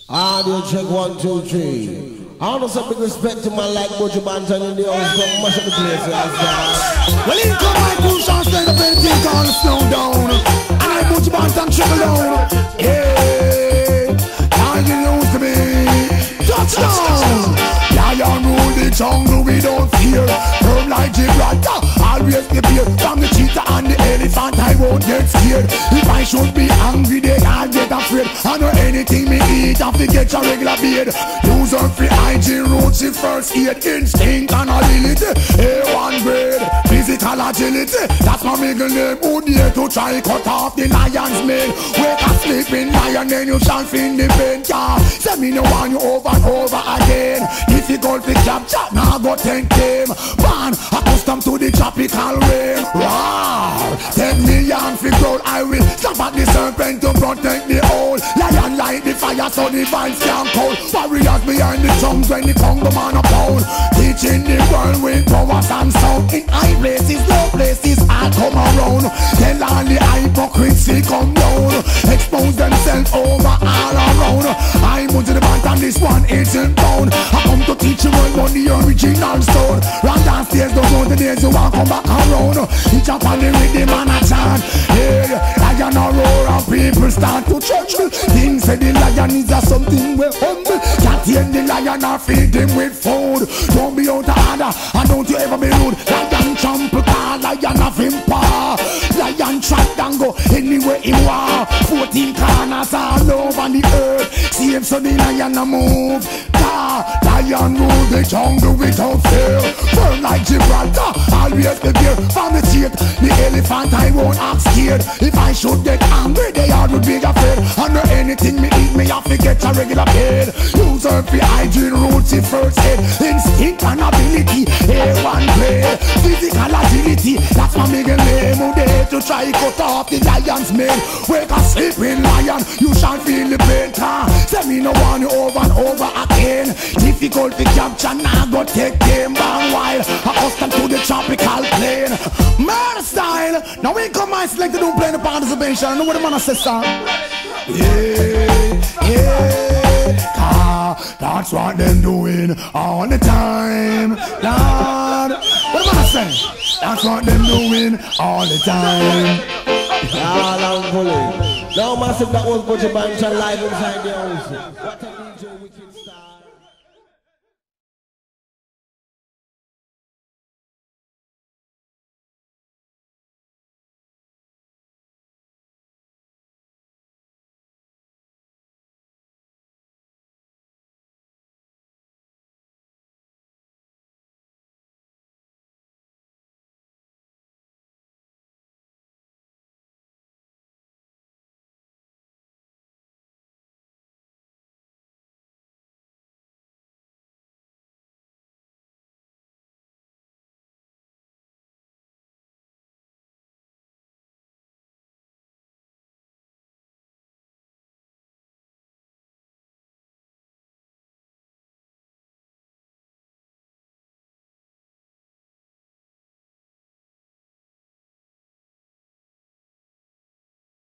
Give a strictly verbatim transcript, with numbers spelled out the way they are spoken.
Audio check one, two, three. I want to say big respect to my like Butcher Banton in the house from much of the place. Well, in come my cool chance, stand up and think on the slow down. And I Butcher Banton trickle down. Yeah, now you used to be touchdown. Lion rule the jungle without fear. Firm like Gibraltar, always prepare. From the cheetah and the elephant, I won't get scared. If I should be angry, they I'll get afraid. I know anything me eat, I forget your regular beard. Use her free hygiene roots, if first aid, instinct and ability. A one grade, physical agility. That's my middle name. Who dare to try cut off the lion's mane? Wake a sleeping lion, then you shall feel the pain. Yeah, say me no want you over and over again. Difficult to capture, now go ten game. Man, accustomed to the tropical rain. Rawr, ten million figure I will stop at the serpent to protect the old. Lion light the fire so the vines can't cold. Warriors behind the drums when the Congo man a pound. Teaching the world with powers and sound. In high places, low places, all come around. Tell all the hypocrisy come down. Expose themselves over all around. I'm into the band and this one isn't bound. I come to teach you all about the original stone. Run downstairs, don't know the days you want come back around. Each up on the rhythm and a chant. Yeah, lion a roar and people start to church me. Things say the lion is a something we humble. Can't hear the lion or feed him with food. Don't be out of order and don't you ever be rude. Lion trample car, lion of him power. Lion track and go anywhere he want. Fourteen corners all over the earth. See him so the lion a move. Car, lion rule the jungle without fear. Firm like Gibraltar, always the beer. From the cheek, the elephant I won't act scared. If I should get angry, they all would be afraid. Under anything me eat, me have to get a regular paid. Use her for hygiene roots, if first aid. Instinct and ability, A one grade. Physical agility, that's my middle name. Who dare to try cut off the lion's mane? Wake a sleeping lion, you shall feel the pain. Say me no want you over and over again. Difficult to capture, now go take game bang while accustomed to the tropical plane. Murder style, now we come and select to do play the participation. I know what the man says, sir. Yeah, yeah, car, that's what them doing all the time. Lord, what the man say? That's what them doing all the time. Ah, long pulling. Now, massive, that was Butcher Banton live inside the house.